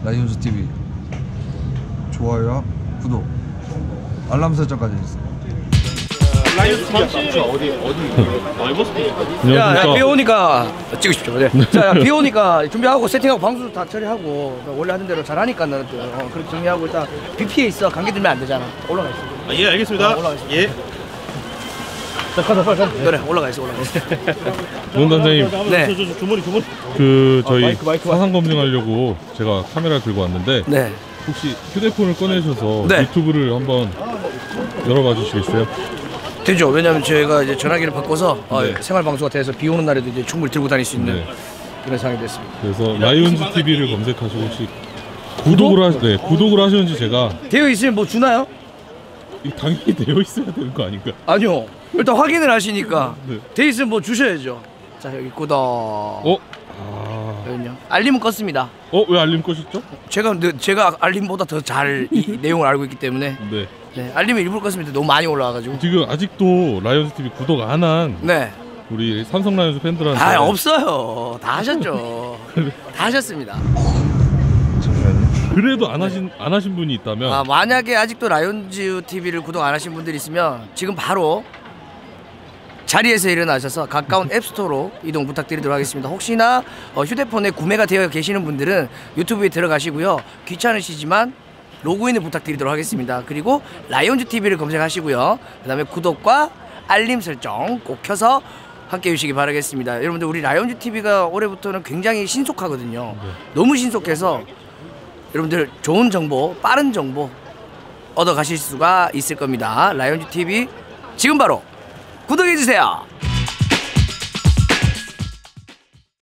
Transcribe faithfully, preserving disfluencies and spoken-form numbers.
라이온즈 티비 좋아요와 구독, 알람 설정까지 해주세요. 라이온즈 잠실 어디 어디 넓었어? 야, 야, 비 오니까 찍으십시오. 네. 자, 비 오니까 준비하고 세팅하고 방수 다 처리하고 원래 하던 대로 잘하니까 나는 또 어, 그렇게 정리하고 일단 비 피해 있어. 감기 들면 안 되잖아. 올라가 있어. 아, 예, 알겠습니다. 어, 올라가 있어. 예. 자, 가자, 빨리 가. 그래, 올라가 있어, 올라가 있어. 원단장님, 네. 저, 저, 저, 주머니 주머니. 그 저희 아, 마이크, 마이크. 사상 검증하려고 제가 카메라 들고 왔는데 네. 혹시 휴대폰을 꺼내셔서 네. 유튜브를 한번 열어봐 주시겠어요? 되죠. 왜냐면 저희가 이제 전화기를 바꿔서 어, 네. 생활 방수가 돼서 비 오는 날에도 이제 충분히 들고 다닐 수 있는 네. 그런 상황이 됐습니다. 그래서 라이온즈 티비를 검색하시고 혹시 구독을 하시, 네, 구독을 하셨는지 제가 되어 있으면 뭐 주나요? 이 당연히 되어 있어야 되는 거 아닌가? 아니요. 일단 확인을 하시니까 네. 되어 있으면 뭐 주셔야죠. 자, 여기 구독. 어? 아... 여기요. 알림은 껐습니다. 어? 왜 알림 꺼셨죠? 제가 제가 알림보다 더 잘 이 내용을 알고 있기 때문에 네. 네, 알림을 일부러 껐습니다. 너무 많이 올라와가지고. 지금 아직도 라이온즈 티비 구독 안 한 네. 우리 삼성 라이온즈 팬들한테 아, 없어요. 다 하셨죠. 다 하셨습니다. 잠시만요. 그래도 안 하신 안 하신 분이 있다면 아, 만약에 아직도 라이온즈 티비를 구독 안 하신 분들이 있으면 지금 바로 자리에서 일어나셔서 가까운 앱스토어로 이동 부탁드리도록 하겠습니다. 혹시나 어, 휴대폰에 구매가 되어 계시는 분들은 유튜브에 들어가시고요. 귀찮으시지만 로그인을 부탁드리도록 하겠습니다. 그리고 라이온즈 티비를 검색하시고요. 그 다음에 구독과 알림 설정 꼭 켜서 함께 해주시기 바라겠습니다. 여러분들, 우리 라이온즈 티비가 올해부터는 굉장히 신속하거든요. 네. 너무 신속해서 여러분들 좋은 정보, 빠른 정보 얻어 가실 수가 있을 겁니다. 라이온즈 티비 지금 바로 구독해주세요.